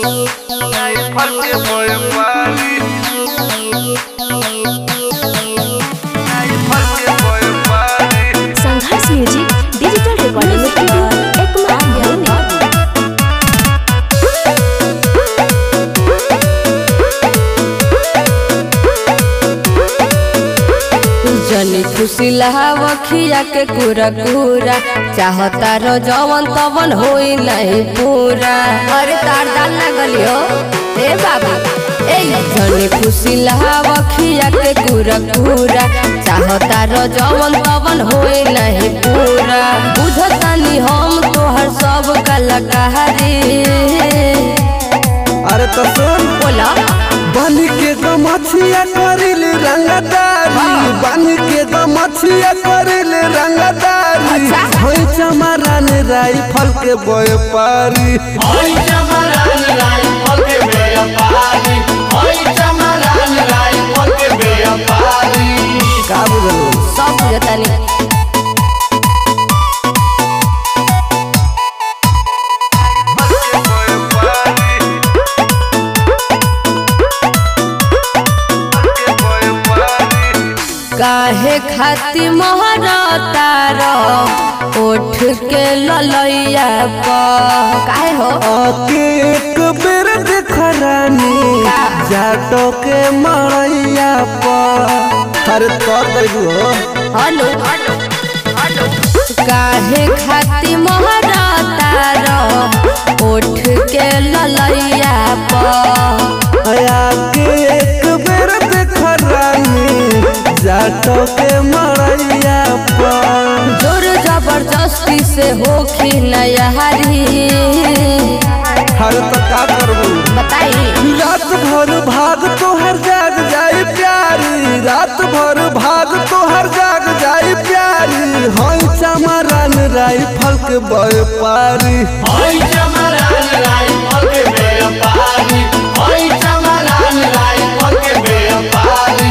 संघर्ष music digital recording studio Ekma जनी खुशी लहावखिया के कुरा कुरा चाहता रो जवन तवन होई नहीं पूरा। अरे तार दाल ना गलियो ए बाबा ए जनी खुशी लहावखिया के कुरा कुरा चाहता रो जवन तवन होई नहीं पूरा। बुझतानी हम तोहर सब कलाकारी। अरे तो सुन बोला बन के गमछिया करिल रंगदारी, बन के गमछिया करिल रंगदारी। होई चमरान राइफल के व्यापारी, होई चमरान राइफल के व्यापारी, होई चमरान राइफल के व्यापारी। का बुझलो सब बुझतानी। काहे खाती मोहरता रो उठ के ललैया काहे हो आके एक बेर देखरानी जाटो के मड़ैया पर। अरे तो देखो हेलो काहे खाती मोहरता रो उठ के ललैया आके एक बेर देखरानी जाटो के मड़ैया पर। जोर जबरदस्ती से होखी नयारी। हर तो का करबू बताई रात भर भाग तो हर जाग जाए प्यारी, रात भर भाग तो हर जाग जाए प्यारी। होई चमरान राइफल के व्यापारी, होई चमरान राइफल के व्यापारी, होई चमरान राइफल के व्यापारी।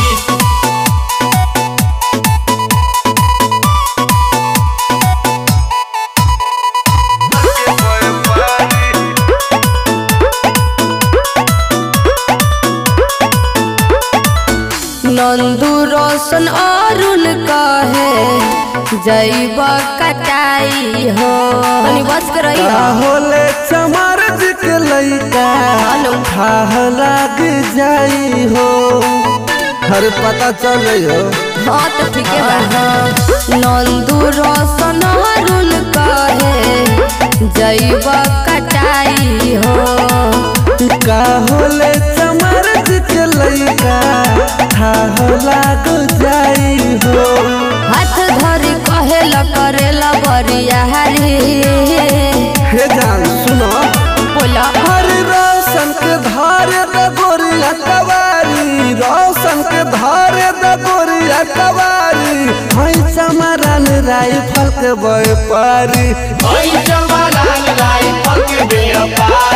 नंदू रोशन अरुण कहे जैब कटाई हो बस कर होले चमर के लैका ठाह लाग जाई हो। हर पता चले हो हाँ तो ठीक है। नंदू रोशन अरुण कहे जैब कटाई हो। का होले चमर के लैका ठाह लाग जाई हो। हाथ धरी कहेला करेला बरियारी। हे जान सुनो बोला हर रोशन के धारे द गोरिया कवारी, रोशन के धारे द गोरिया कवारी। होई चमरान राइफल के व्यापारी, होई चमरान राइफल के व्यापारी।